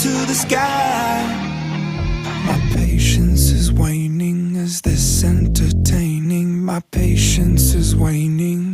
to the sky. My patience is waning. Is this entertaining? My patience is waning.